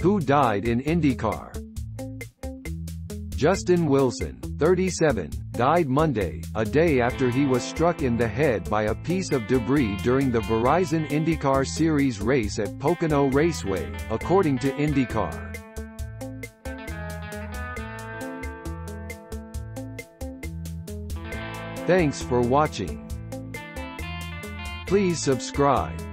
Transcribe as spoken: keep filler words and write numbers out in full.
Who died in IndyCar? Justin Wilson, thirty-seven, died Monday, a day after he was struck in the head by a piece of debris during the Verizon IndyCar Series race at Pocono Raceway, according to IndyCar. Thanks for watching. Please subscribe.